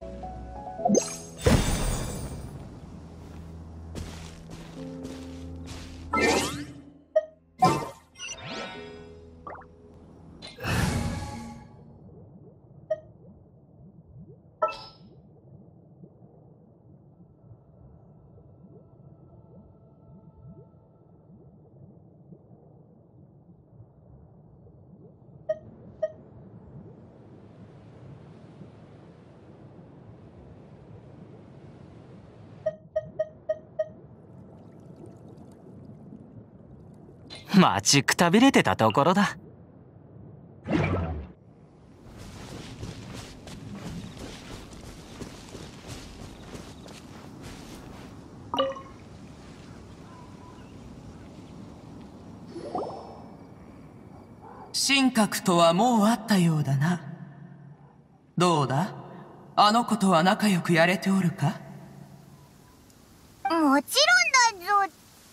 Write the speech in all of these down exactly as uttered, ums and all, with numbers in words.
待ちくたびれてたところだ。 神格とはもう会ったようだな。どうだ、あの子とは仲良くやれておるか？ もちろんだぞ。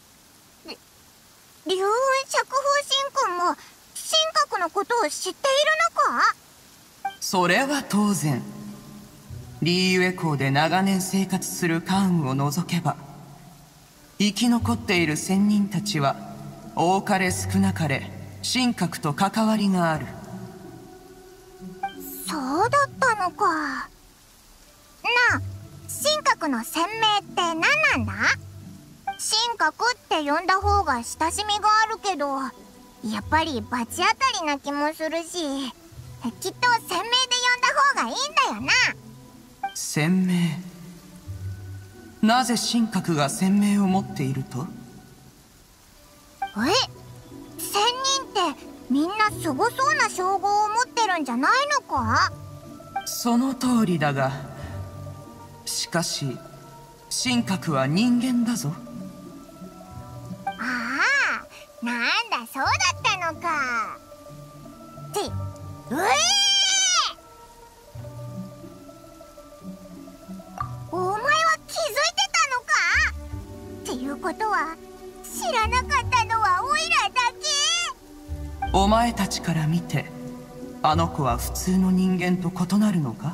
龍雲釈放神君も神格のことを知っているのか？ それは当然。リーユエ港で長年生活する関羽を除けば、生き残っている仙人たちは多かれ少なかれ神格と関わりがある。 そうだったのか。なあ、神格の鮮明って何なんだ？神格って呼んだ方が親しみがあるけど、やっぱり罰当たりな気もするし、きっと鮮明で呼んだ方がいいんだよな。 鮮明？なぜ神格が鮮明を持っていると？ え、仙人ってみんなすごそうな称号を持ってるんじゃないのか？ その通りだが、しかし神格は人間だぞ。 ああ、なんだそうだったのか。って、うえー、お前は気づいてたのか？っていうことは知らなかったのはオイラだけ？ お前たちから見てあの子は普通の人間と異なるのか？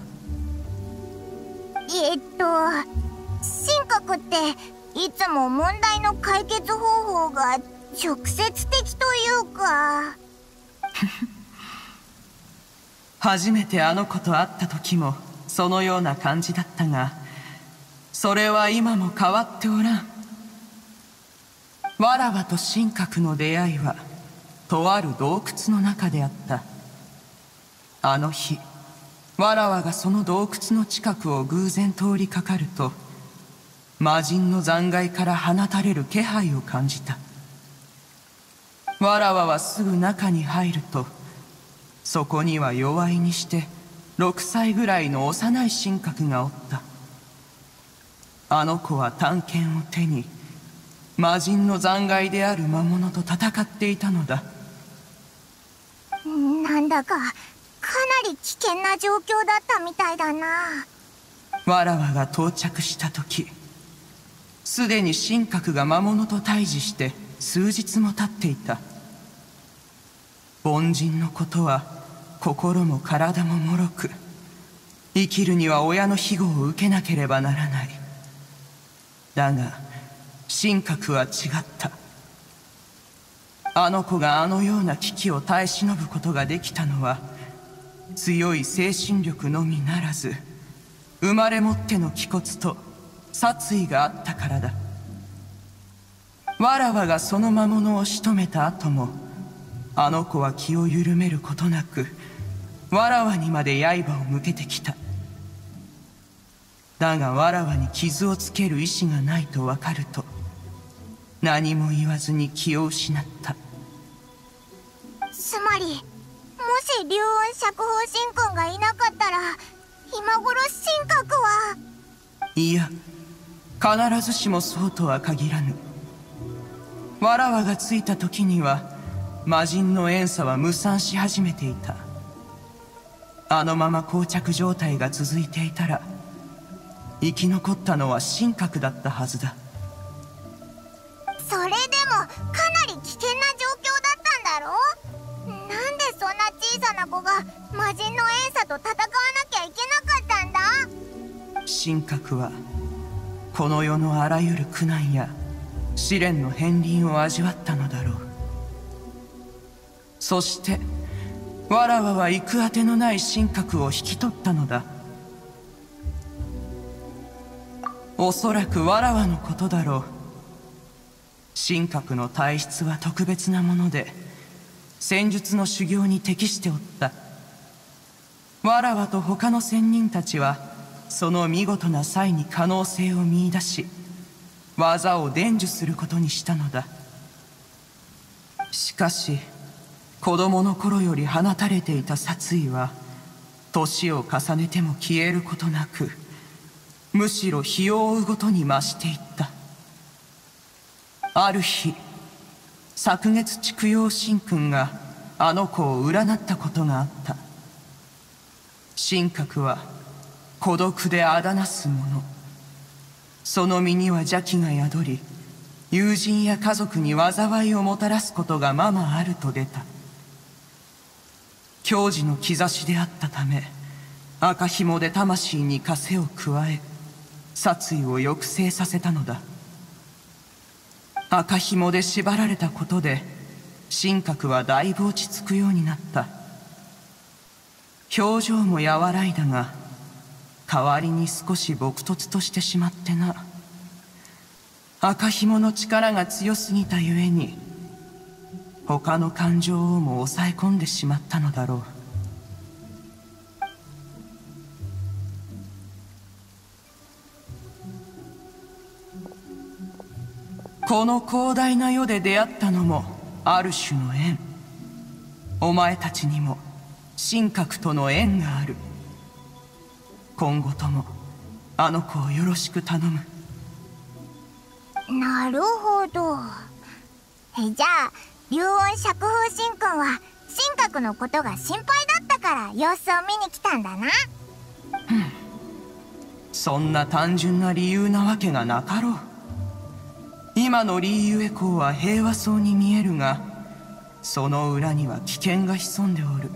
えっと神格っていつも問題の解決方法が直接的というか初めてあの子と会った時もそのような感じだったが、それは今も変わっておらん。わらわと神格の出会いはとある洞窟の中であった。あの日わらわがその洞窟の近くを偶然通りかかると、魔人の残骸から放たれる気配を感じた。わらわはすぐ中に入ると、そこには弱いにしてろくさいぐらいの幼い神格がおった。あの子は短剣を手に魔人の残骸である魔物と戦っていたのだ。 なんだかかなり危険な状況だったみたいだな。 わらわが到着した時、すでに神格が魔物と対峙して数日も経っていた。凡人のことは心も体も脆く、生きるには親の庇護を受けなければならない。だが神格は違った。あの子があのような危機を耐え忍ぶことができたのは、強い精神力のみならず、生まれもっての気骨と殺意があったからだ。わらわがその魔物を仕留めた後も、あの子は気を緩めることなくわらわにまで刃を向けてきた。だがわらわに傷をつける意志がないと分かると、何も言わずに気を失った。 つまり、もし龍雲釈放神君がいなかったら、今頃神格は。 いや、必ずしもそうとは限らぬ。わらわが着いた時には魔人の怨嗟は無散し始めていた。あのまま膠着状態が続いていたら、生き残ったのは神格だったはずだ。 それでもかなり危険な状況だったんだろう？なんでそんな小さな子が魔人の怨嗟と戦わなきゃいけなかったんだ？ 神格はこの世のあらゆる苦難や試練の片鱗を味わったのだろう。そしてわらわは行くあてのない神格を引き取ったのだ。おそらくわらわのことだろう。神格の体質は特別なもので、戦術の修行に適しておった。わらわと他の仙人たちはその見事な才に可能性を見出し、技を伝授することにしたのだ。しかし子供の頃より放たれていた殺意は年を重ねても消えることなく、むしろ日を追うごとに増していった。ある日、昨月畜陽神君があの子を占ったことがあった。神格は孤独であだなす者。その身には邪気が宿り、友人や家族に災いをもたらすことがままあると出た。矜持の兆しであったため、赤紐で魂に枷を加え、殺意を抑制させたのだ。赤紐で縛られたことで神格はだいぶ落ち着くようになった。表情も和らいだが、代わりに少し朴訥としてしまってな。赤紐の力が強すぎたゆえに他の感情をも抑え込んでしまったのだろう。この広大な世で出会ったのもある種の縁。お前たちにも神格との縁がある。今後ともあの子をよろしく頼む。 なるほど。えじゃあ竜音釈風神君は神格のことが心配だったから様子を見に来たんだな。 そんな単純な理由なわけがなかろう。今のリーユエ公は平和そうに見えるが、その裏には危険が潜んでおる。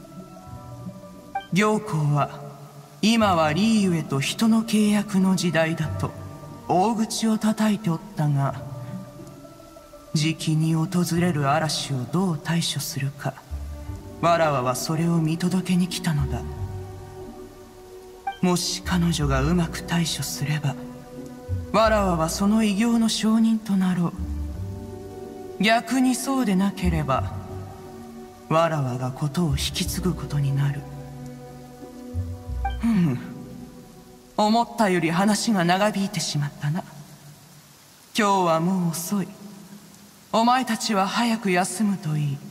行幸は今はリーユエと人の契約の時代だと大口を叩いておったが、じきに訪れる嵐をどう対処するか、わらわはそれを見届けに来たのだ。もし彼女がうまく対処すれば、わらわはその偉業の証人となろう。逆にそうでなければ、わらわがことを引き継ぐことになる。ふむ、思ったより話が長引いてしまったな。今日はもう遅い。お前たちは早く休むといい。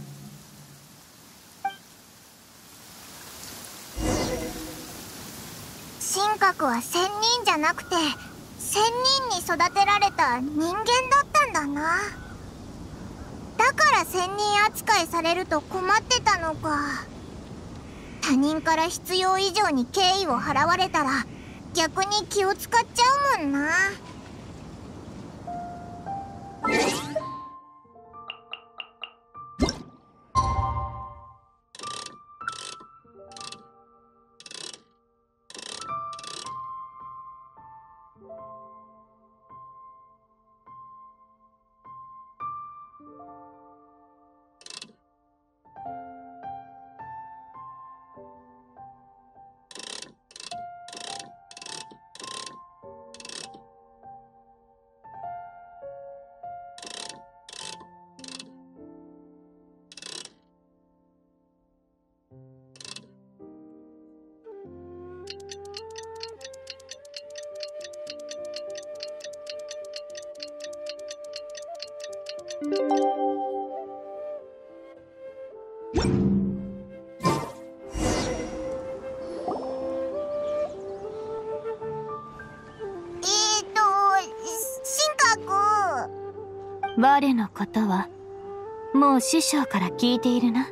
神格は仙人じゃなくて仙人に育てられた人間だったんだな。だから仙人扱いされると困ってたのか。他人から必要以上に敬意を払われたら逆に気を使っちゃうもんな。 我のことはもう師匠から聞いているな。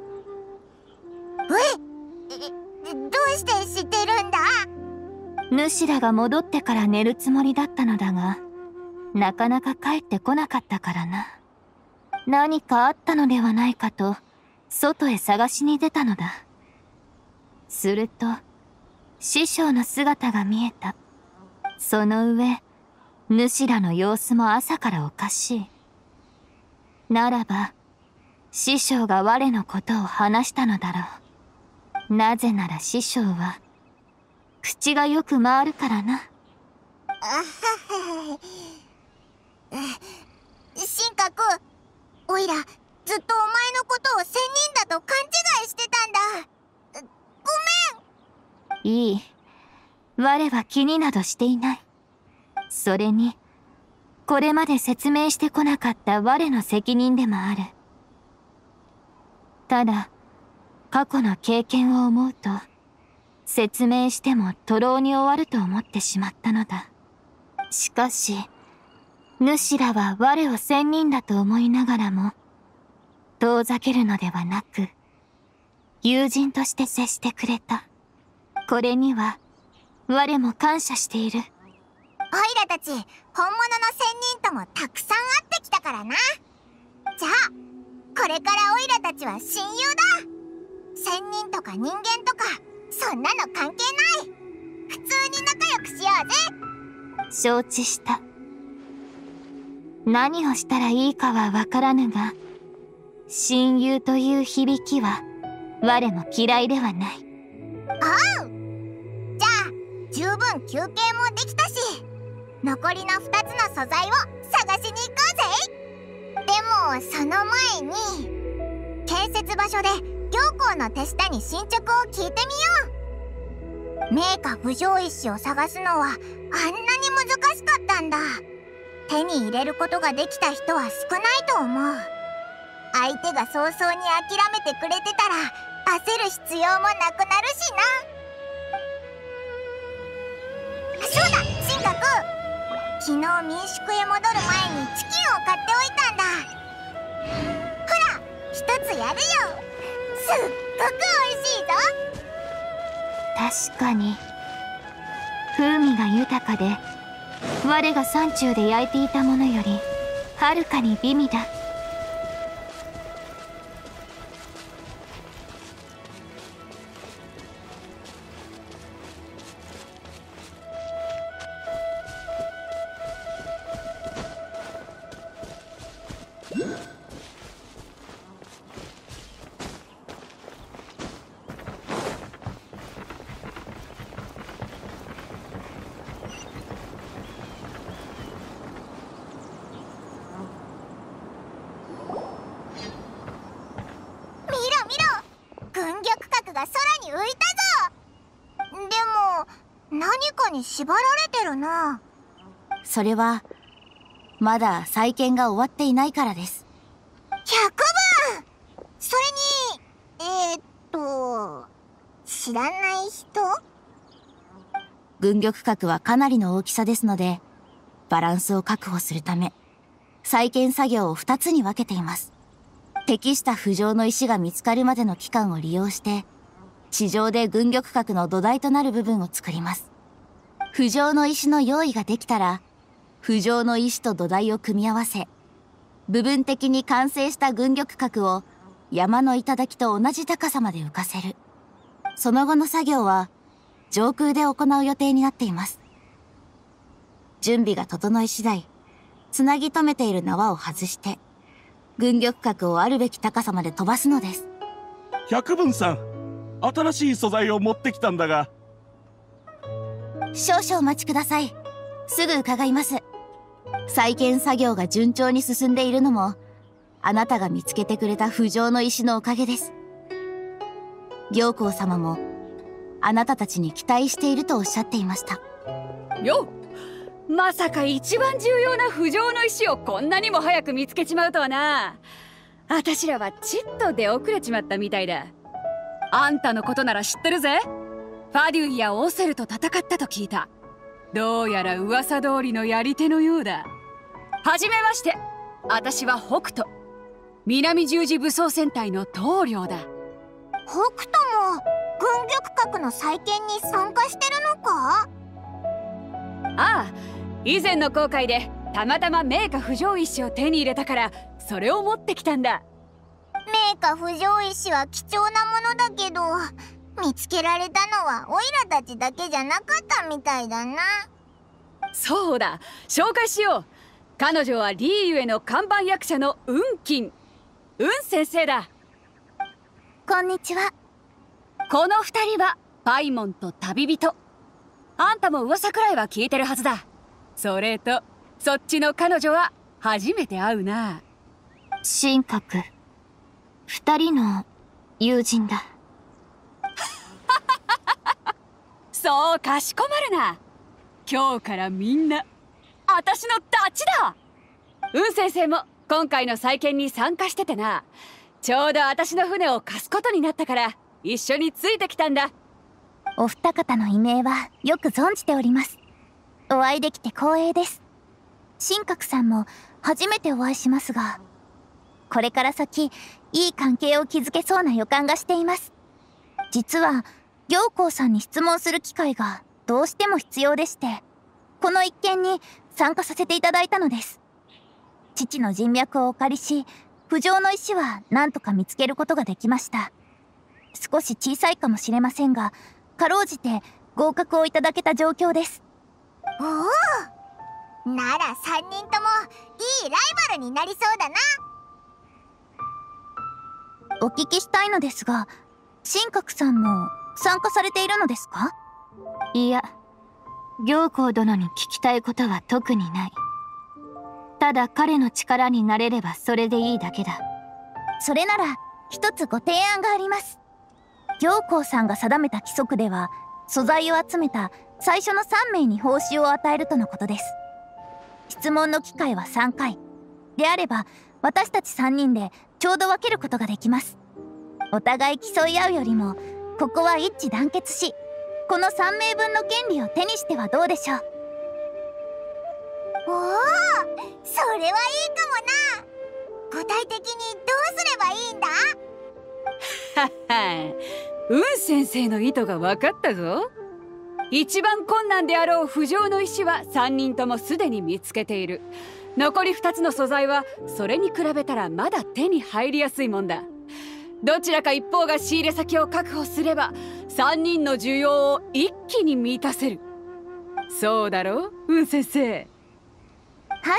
え、どうして知ってるんだ？ 主らが戻ってから寝るつもりだったのだが、なかなか帰ってこなかったからな。何かあったのではないかと外へ探しに出たのだ。すると師匠の姿が見えた。その上、主らの様子も朝からおかしい。ならば、師匠が我のことを話したのだろう。なぜなら師匠は、口がよく回るからな。 あはは。神格、おいらずっとお前のことを仙人だと勘違いしてたんだ。ごめん。 いい。我は気になどしていない。それに、これまで説明してこなかった我の責任でもある。ただ、過去の経験を思うと、説明しても徒労に終わると思ってしまったのだ。しかし、主らは我を仙人だと思いながらも、遠ざけるのではなく、友人として接してくれた。これには、我も感謝している。 オイラたち、本物の仙人ともたくさん会ってきたからな。じゃあ、これからオイラたちは親友だ。仙人とか人間とか、そんなの関係ない。普通に仲良くしようぜ。 承知した。何をしたらいいかはわからぬが、親友という響きは我も嫌いではない。 おう。じゃあ十分休憩もできたし、残りのふたつの素材を探しに行こうぜ。でもその前に、建設場所で行幸の手下に進捗を聞いてみよう。名家不浄石を探すのはあんなに難しかったんだ。手に入れることができた人は少ないと思う。相手が早々に諦めてくれてたら焦る必要もなくなるしな。そうだ、神格、昨日民宿へ戻る前にチキンを買っておいたんだ。ほら、一つやるよ。すっごく美味しいぞ。 確かに風味が豊かで、我が山中で焼いていたものよりはるかに美味だ。 縛られてるな。 それはまだ再建が終わっていないからです。 ひゃくぶん。それにえー、っと知らない人？ 軍玉閣はかなりの大きさですので、バランスを確保するため再建作業をふたつに分けています。適した浮上の石が見つかるまでの期間を利用して、地上で軍玉閣の土台となる部分を作ります。浮上の石の用意ができたら、浮上の石と土台を組み合わせ、部分的に完成した軍玉閣を山の頂と同じ高さまで浮かせる。その後の作業は上空で行う予定になっています。準備が整い次第、つなぎ止めている縄を外して、軍玉閣をあるべき高さまで飛ばすのです。 百文さん、新しい素材を持ってきたんだが。 少々お待ちください。すぐ伺います。再建作業が順調に進んでいるのも、あなたが見つけてくれた浮上の石のおかげです。行幸様も、あなたたちに期待しているとおっしゃっていました。 よっ、まさか一番重要な浮上の石をこんなにも早く見つけちまうとはな。あたしらはちっと出遅れちまったみたいだ。あんたのことなら知ってるぜ。ファデュイやオセルと戦ったと聞いた。どうやら噂通りのやり手のようだ。はじめまして、私は北斗、南十字武装戦隊の棟梁だ。 北斗も軍玉閣の再建に参加してるのか？ ああ、以前の航海でたまたま名家浮上石を手に入れたから、それを持ってきたんだ。 名家浮上石は貴重なものだけど、 見つけられたのはオイラたちだけじゃなかったみたいだな。 そうだ、紹介しよう。彼女はリーユへの看板役者のウンキン、ウン先生だ。 こんにちは。 この二人はパイモンと旅人。あんたも噂くらいは聞いてるはずだ。それとそっちの彼女は初めて会うな。 神格、二人の友人だ。 そうかしこまるな。今日からみんな私のダチだ。ウン先生も今回の再建に参加しててな。ちょうど私の船を貸すことになったから一緒についてきたんだ。 お二方の異名はよく存じております。お会いできて光栄です。神格さんも初めてお会いしますが、これから先いい関係を築けそうな予感がしています。実は行幸さんに質問する機会がどうしても必要でして、この一件に参加させていただいたのです。父の人脈をお借りし、浮上の石は何とか見つけることができました。少し小さいかもしれませんが、かろうじて合格をいただけた状況です。おお、ならさんにんともいいライバルになりそうだな。お聞きしたいのですが、神格さんも参加されているのですか？ いや、行幸殿に聞きたいことは特にない。ただ彼の力になれればそれでいいだけだ。 それなら一つご提案があります。行幸さんが定めた規則では、素材を集めた最初のさんめいに報酬を与えるとのことです。質問の機会はさんかいであれば、私たちさんにんでちょうど分けることができます。お互い競い合うよりも、ここは一致団結し、このさんめいぶんの権利を手にしてはどうでしょう。おお、それはいいかもな。具体的にどうすればいいんだ？ はは、ウン先生の意図が分かったぞ。一番困難であろう浮上の石はさんにんともすでに見つけている。残りふたつの素材はそれに比べたらまだ手に入りやすいもんだ。どちらか一方が仕入れ先を確保すればさんにんの需要を一気に満たせる。そうだろう、ウン先生。 はい。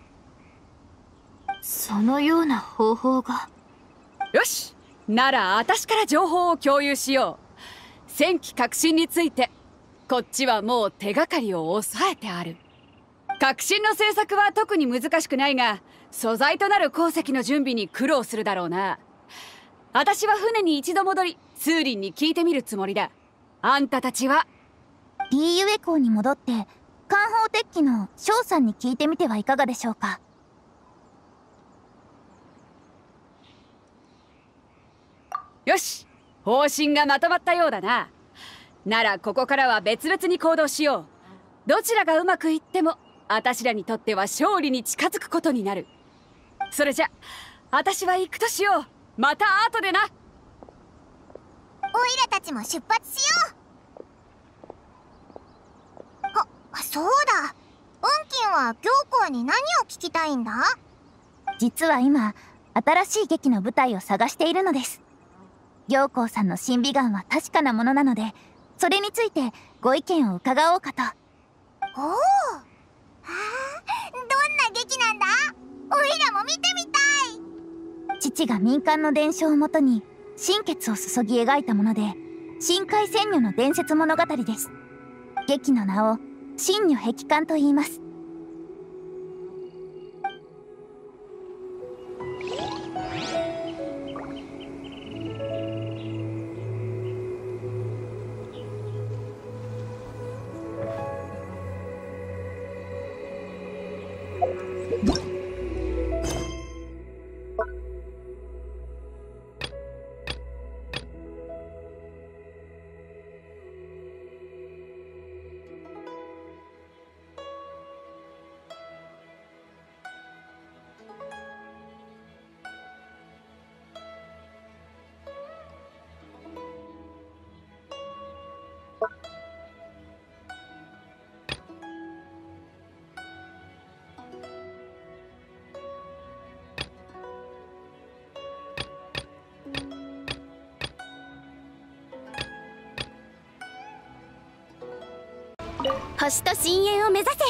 そのような方法が。 よし、なら私から情報を共有しよう。戦機革新についてこっちはもう手がかりを押さえてある。革新の政策は特に難しくないが、素材となる鉱石の準備に苦労するだろうな。私は船に一度戻りスーリンに聞いてみるつもりだ。あんたたちはリーユエ港に戻って艦砲鉄器の翔さんに聞いてみてはいかがでしょうか。 よし、方針がまとまったようだな。ならここからは別々に行動しよう。どちらがうまくいっても私らにとっては勝利に近づくことになる。それじゃ私は行くとしよう。また後でな。 オイラたちも出発しよう。あ、そうだ。ウンキンは行幸に何を聞きたいんだ？実は今新しい劇の舞台を探しているのです。行幸さんの審美眼は確かなものなので、それについてご意見を伺おうかと。おお、はあ、どんな劇なんだ？オイラも見てみたい。父が民間の伝承をもとに心血を注ぎ描いたもので、深海仙女の伝説物語です。劇の名を神女壁観と言います。 星と深淵を目指せ。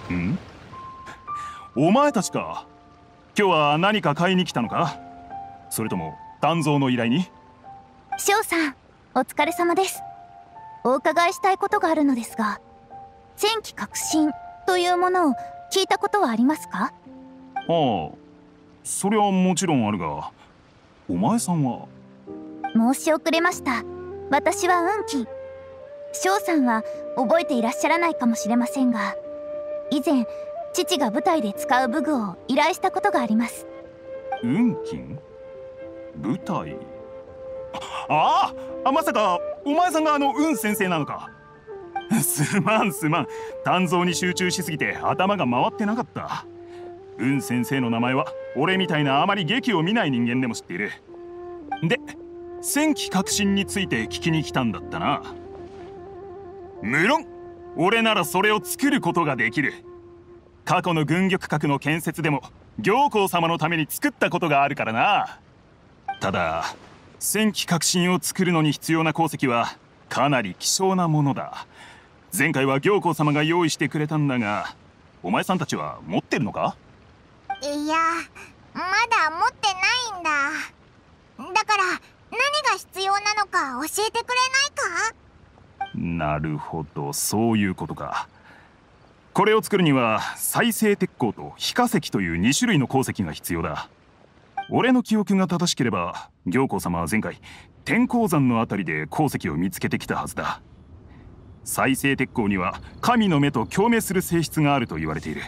ん？お前たちか。今日は何か買いに来たのか？それとも鍛造の依頼に？ 翔さん、お疲れ様です。お伺いしたいことがあるのですが、戦機革新というものを聞いたことはありますか？ ああ、それはもちろんあるが、お前さんは？ 申し遅れました。私は運気。翔さんは覚えていらっしゃらないかもしれませんが、以前父が舞台で使う武具を依頼したことがあります。 運金？舞台？ああ、まさかお前さんがあの運先生なのか。すまんすまん、鍛造に集中しすぎて頭が回ってなかった。運先生の名前は俺みたいなあまり劇を見ない人間でも知っている。で、戦機革新について聞きに来たんだったな。無論俺ならそれを作ることができる。過去の軍玉閣の建設でも行幸様のために作ったことがあるからな。ただ戦機革新を作るのに必要な鉱石はかなり希少なものだ。前回は行幸様が用意してくれたんだが、お前さんたちは持ってるのか？ いや、まだ持ってないんだ。だから何が必要なのか教えてくれないか？ なるほど、そういうことか。これを作るには再生鉄鉱と非化石というに種類の鉱石が必要だ。俺の記憶が正しければ行幸様は前回天鉱山のあたりで鉱石を見つけてきたはずだ。再生鉄鉱には神の目と共鳴する性質があると言われている。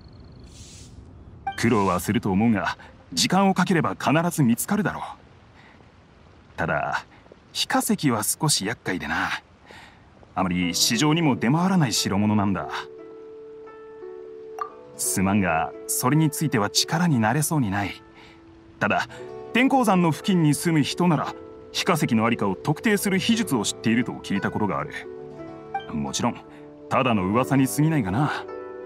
苦労はすると思うが時間をかければ必ず見つかるだろう。ただ非化石は少し厄介でな。あまり市場にも出回らない代物なんだ。すまんがそれについては力になれそうにない。ただ天鉱山の付近に住む人なら非化石の在りかを特定する秘術を知っていると聞いたことがある。もちろんただの噂に過ぎないがな。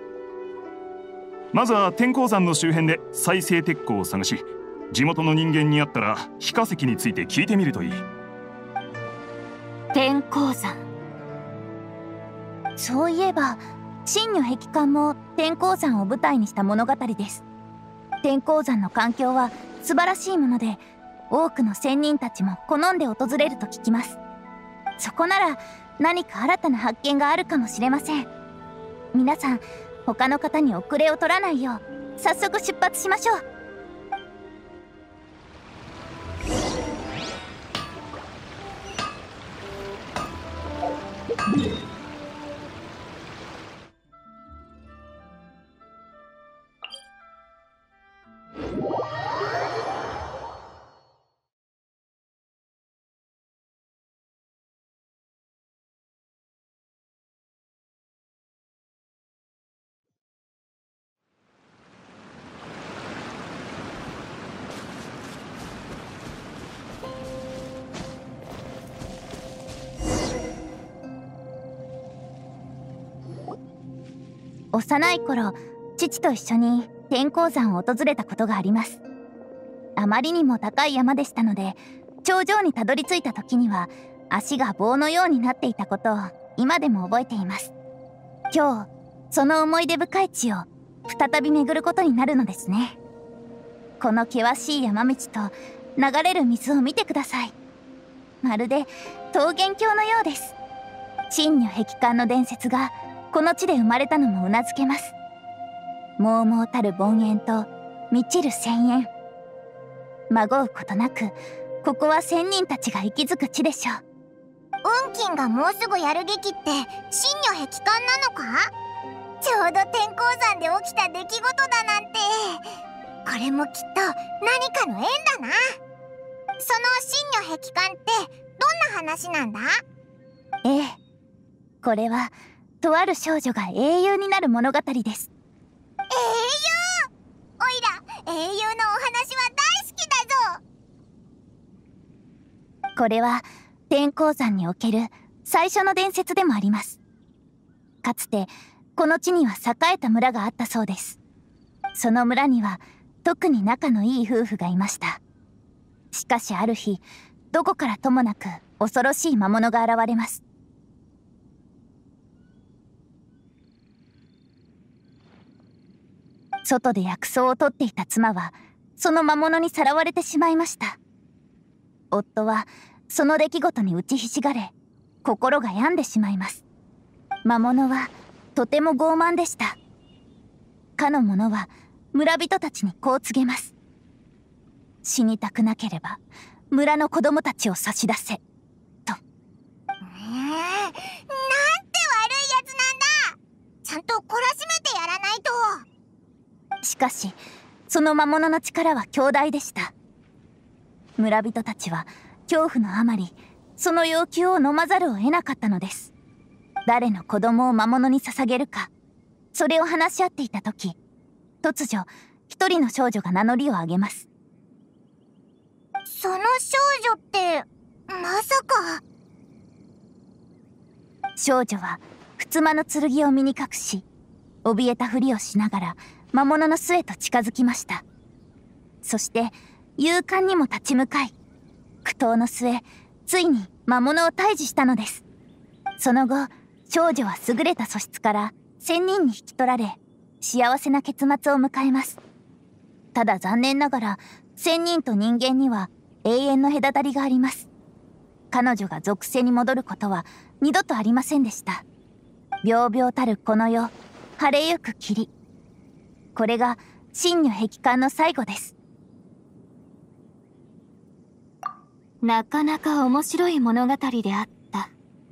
まずは天鉱山の周辺で再生鉄鉱を探し、地元の人間に会ったら非化石について聞いてみるといい。 天鉱山。そういえば真如壁観も天鉱山を舞台にした物語です。天鉱山の環境は素晴らしいもので、多くの仙人たちも好んで訪れると聞きます。そこなら何か新たな発見があるかもしれません。皆さん、他の方に遅れを取らないよう早速出発しましょう。幼い頃、父と一緒に天鉱山を訪れたことがあります。あまりにも高い山でしたので、頂上にたどり着いた時には足が棒のようになっていたことを今でも覚えています。今日その思い出深い地を再び巡ることになるのですね。この険しい山道と流れる水を見てください。まるで桃源郷のようです。真如壁観の伝説がこの地で生まれたのもうなずけます。猛々たる凡円と満ちる泉源。まごうことなく、ここは仙人たちが息づく地でしょう。 運金がもうすぐやる劇って真如壁観なのか？ちょうど天鉱山で起きた出来事だなんて。これもきっと何かの縁だな。その真如壁観ってどんな話なんだ？ ええ、これはとある少女が英雄になる物語です。英雄！ おいら英雄のお話は大好きだぞ。 これは天鉱山における最初の伝説でもあります。かつてこの地には栄えた村があったそうです。その村には特に仲のいい夫婦がいました。しかしある日、どこからともなく恐ろしい魔物が現れます。 外で薬草を取っていた妻はその魔物にさらわれてしまいました。夫はその出来事に打ちひしがれ、心が病んでしまいます。魔物はとても傲慢でした。かの者は村人たちにこう告げます。死にたくなければ村の子供たちを差し出せ、と。 えー、なんて悪いやつなんだ。ちゃんと懲らしめてやらないと。 しかしその魔物の力は強大でした。村人たちは恐怖のあまりその要求を飲まざるを得なかったのです。誰の子供を魔物に捧げるか、それを話し合っていた時、突如一人の少女が名乗りを上げます。 その少女ってまさか。 少女はふつまの剣を身に隠し、怯えたふりをしながら魔物の巣へと近づきました。そして勇敢にも立ち向かい、苦闘の末、ついに魔物を退治したのです。その後、少女は優れた素質から仙人に引き取られ、幸せな結末を迎えます。ただ残念ながら仙人と人間には永遠の隔たりがあります。彼女が属性に戻ることは二度とありませんでした。病々たるこの世、晴れゆく霧。これが真如壁観の最後です。 なかなか面白い物語であった。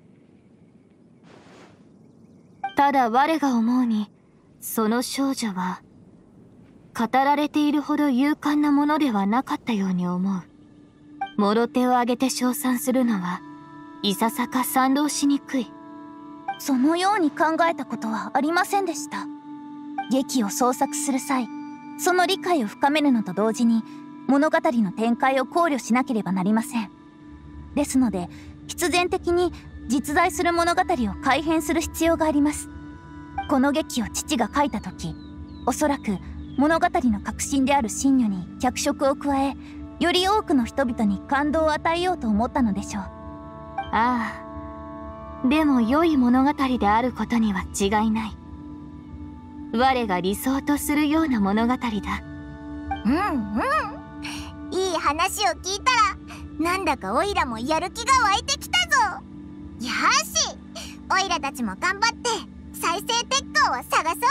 ただ我が思うに、その少女は語られているほど勇敢なものではなかったように思う。もろ手を挙げて称賛するのはいささか賛同しにくい。 そのように考えたことはありませんでした。劇を創作する際、その理解を深めるのと同時に物語の展開を考慮しなければなりません。ですので必然的に実在する物語を改変する必要があります。この劇を父が書いた時、おそらく物語の核心である真如に脚色を加え、より多くの人々に感動を与えようと思ったのでしょう。 ああ、でも良い物語であることには違いない。我が理想とするような物語だ。 うんうん、いい話を聞いたらなんだかオイラもやる気が湧いてきたぞ。よし、オイラたちも頑張って再生鉄鋼を探そうぜ。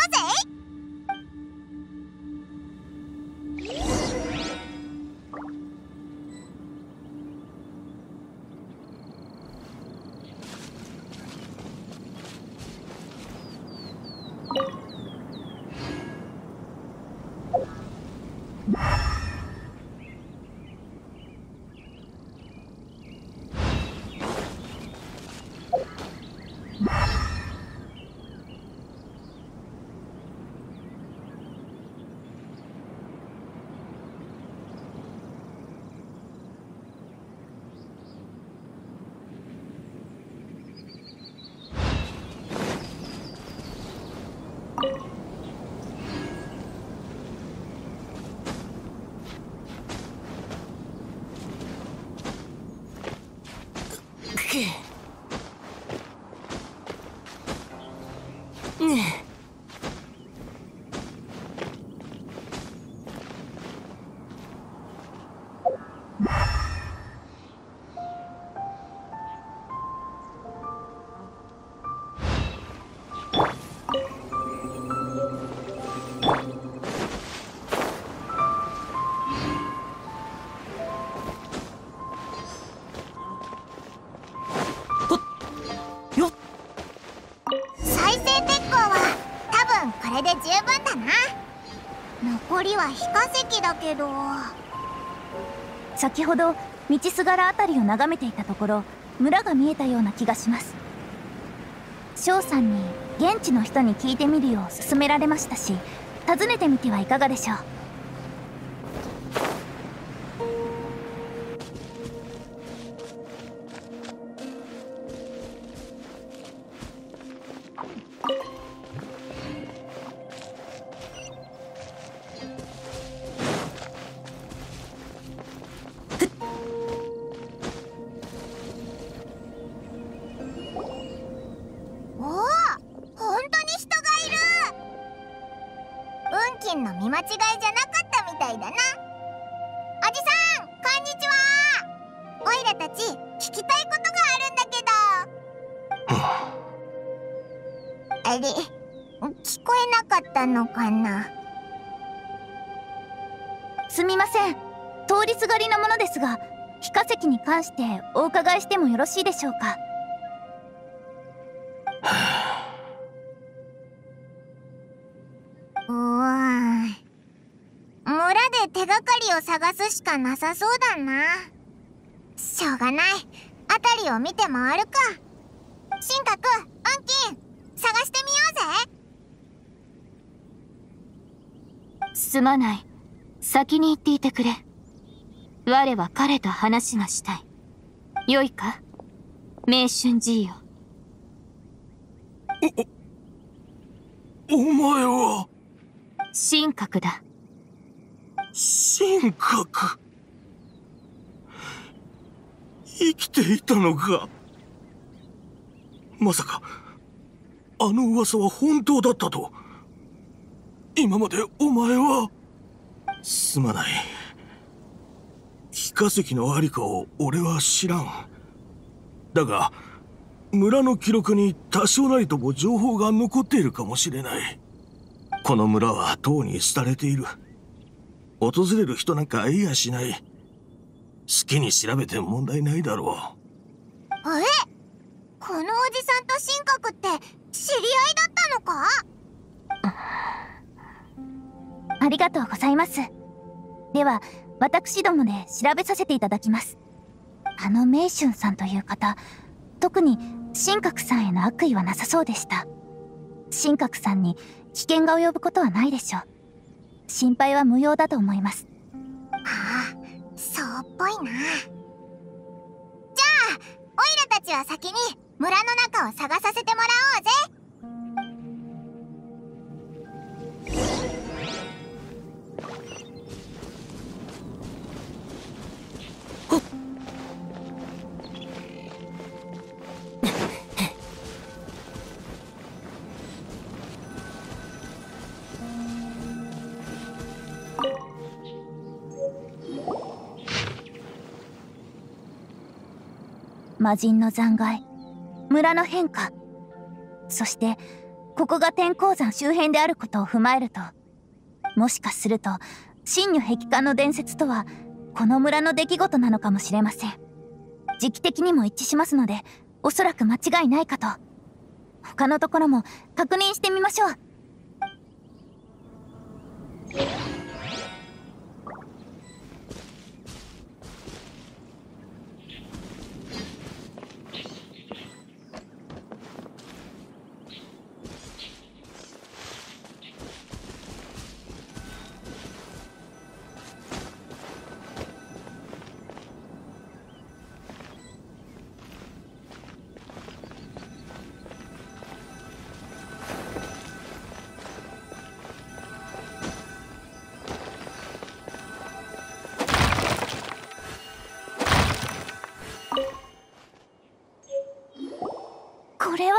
再生鉄鋼は多分これで十分だな。残りは非化石だけど。 先ほど道すがらあたりを眺めていたところ、村が見えたような気がします。翔さんに現地の人に聞いてみるよう勧められましたし、訪ねてみてはいかがでしょう。 運金の間違いじゃなかったみたいだな。おじさん、こんにちは。オイラたち聞きたいことがあるんだけど。あれ、聞こえなかったのかな。 すみません、通りすがりのものですが、非化石に関してお伺いしてもよろしいでしょうか。 うわー、村で手がかりを探すしかなさそうだな。しょうがない、辺りを見て回るか。神格、運金、探してみようぜ。 すまない。先に行っていてくれ。我は彼と話がしたい。よいか、名春じいよ。 お、お前は神格だ。 神格。生きていたのか。まさかあの噂は本当だったと。今までお前は。すまない。非化石のありかを俺は知らん。だが村の記録に多少なりとも情報が残っているかもしれない。この村はとうに廃れている。訪れる人なんかいやしない。好きに調べて問題ないだろう。え、このおじさんと神格って知り合いだったのか。 ありがとうございます。では私どもで調べさせていただきます。あの名春さんという方、特に神格さんへの悪意はなさそうでした。神格さんに危険が及ぶことはないでしょう。心配は無用だと思います。 ああ、そうっぽいな。じゃあオイラたちは先に村の中を探させてもらおうぜ。 魔人の残骸、村の変化、そしてここが天候山周辺であることを踏まえると、もしかすると真如壁観の伝説とはこの村の出来事なのかもしれません。時期的にも一致しますので、おそらく間違いないかと。他のところも確認してみましょう。これは。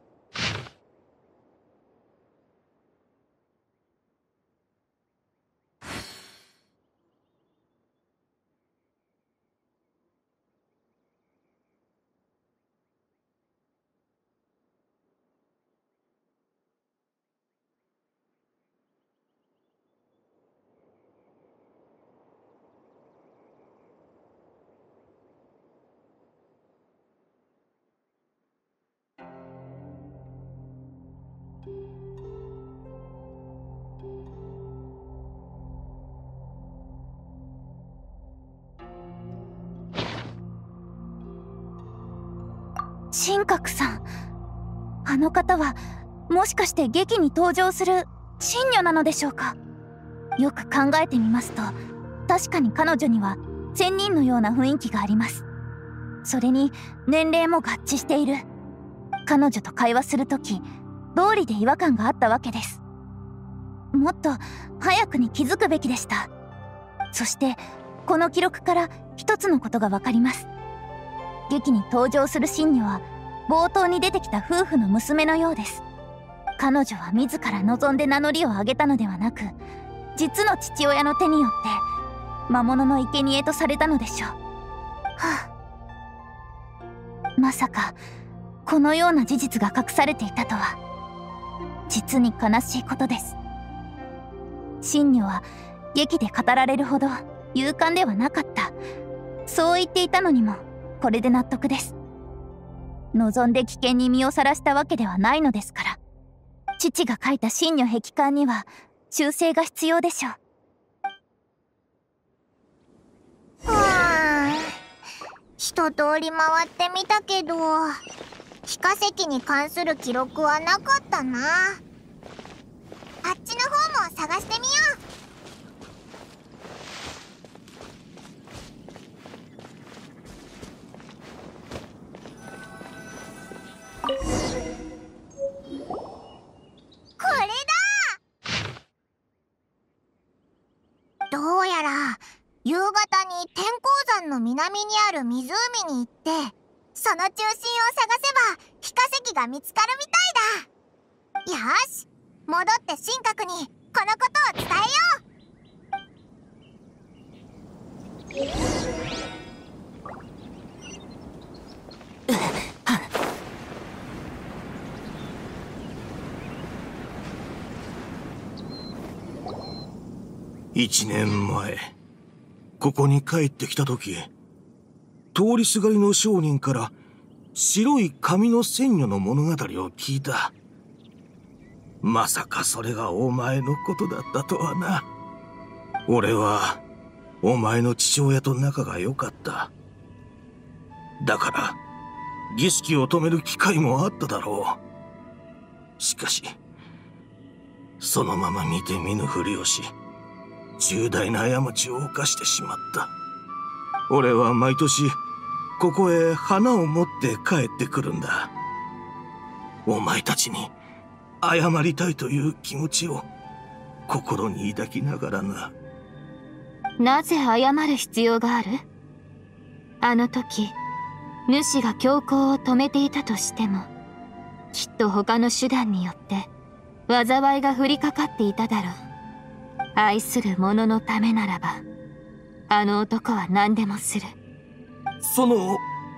神格さん、あの方はもしかして劇に登場する神女なのでしょうか。よく考えてみますと、確かに彼女には仙人のような雰囲気があります。それに年齢も合致している。彼女と会話するとき、道理で違和感があったわけです。もっと早くに気づくべきでした。そしてこの記録から一つのことがわかります。劇に登場する神女は冒頭に出てきた夫婦の娘のようです。彼女は自ら望んで名乗りを上げたのではなく、 実の父親の手によって魔物の生贄とされたのでしょう。はあ、まさかこのような事実が隠されていたとは実に悲しいことです。真女は劇で語られるほど勇敢ではなかった、そう言っていたのにもこれで納得です。望んで危険に身をさらしたわけではないのですから、父が書いた真女壁観には修正が必要でしょう。 はあ、一通り回ってみたけど非化石に関する記録はなかったな。あっちの方も探してみよう。これだ！どうやら夕方に天候山の南にある湖に行ってその中心を探せば非化石が見つかるみたいだ。よし、戻って神格にこのことを伝えよう。 一年前、ここに帰ってきた時、通りすがりの商人から白い髪の仙女の物語を聞いた。まさかそれがお前のことだったとはな。俺はお前の父親と仲が良かった。だから儀式を止める機会もあっただろう。しかしそのまま見て見ぬふりをし、重大な過ちを犯してしまった。俺は毎年ここへ花を持って帰ってくるんだ。お前たちに謝りたいという気持ちを心に抱きながらな。 なぜ謝る必要がある？あの時主が強行を止めていたとしても、きっと他の手段によって災いが降りかかっていただろう。愛する者のためならば、あの男は何でもする。 その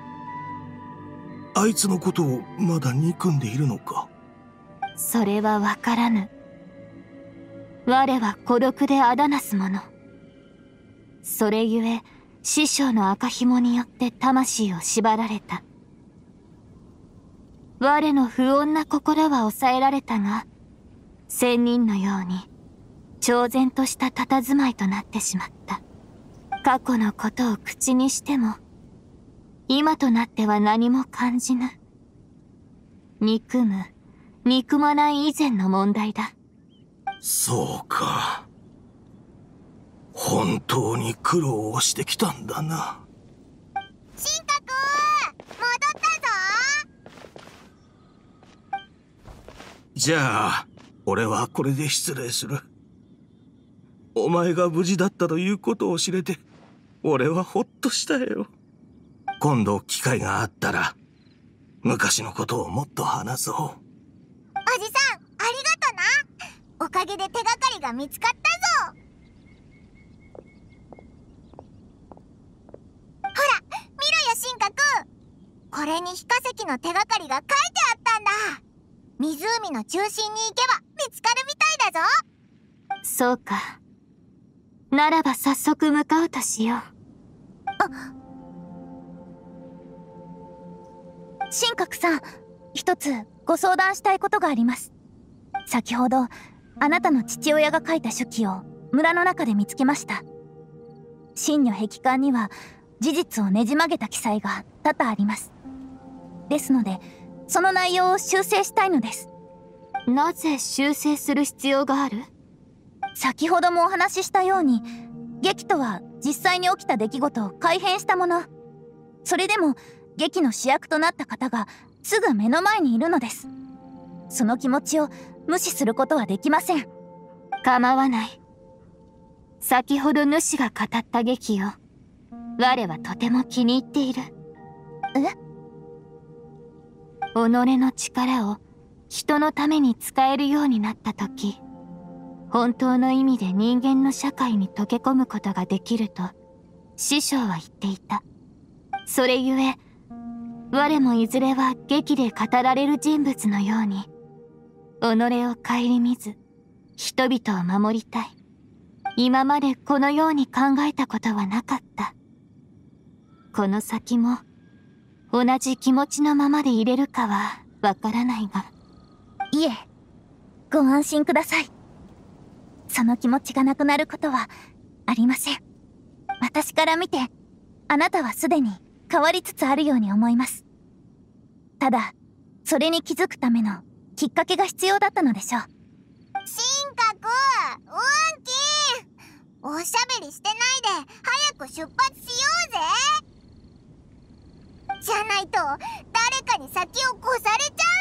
あいつのことをまだ憎んでいるのか？ それは分からぬ。我は孤独であだなす者。それゆえ師匠の赤紐によって魂を縛られた。我の不穏な心は抑えられたが、仙人のように超然とした佇まいとなってしまった。過去のことを口にしても今となっては何も感じぬ。憎む憎まない以前の問題だ。 そうか。本当に苦労をしてきたんだな。 神格、戻ったぞ。 じゃあ俺はこれで失礼する。お前が無事だったということを知れて俺はほっとしたよ。今度機会があったら昔のことをもっと話そう。 おじさん、ありがとな。おかげで手がかりが見つかったぞ。ほら、見ろよ神格。これに非化石の手がかりが書いてあったんだ。湖の中心に行けば見つかるみたいだぞ。 そうか。ならば早速向かうとしよう。 あ、神格さん、一つご相談したいことがあります。先ほどあなたの父親が書いた手記を村の中で見つけました。真女壁観には事実をねじ曲げた記載が多々あります。ですのでその内容を修正したいのです。 なぜ修正する必要がある？ 先ほどもお話ししたように、劇とは実際に起きた出来事を改変したもの。それでも劇の主役となった方がすぐ目の前にいるのです。その気持ちを無視することはできません。 構わない。先ほど主が語った劇を我はとても気に入っている。 え？ 己の力を人のために使えるようになった時、 本当の意味で人間の社会に溶け込むことができると師匠は言っていた。それゆえ我もいずれは劇で語られる人物のように己を顧みず人々を守りたい。今までこのように考えたことはなかった。この先も同じ気持ちのままでいれるかはわからないが。 いえ、ご安心ください。その気持ちがなくなることはありません。私から見てあなたはすでに変わりつつあるように思います。ただそれに気づくためのきっかけが必要だったのでしょう。 神格、ウンキー、おしゃべりしてないで早く出発しようぜ。じゃないと誰かに先を越されちゃう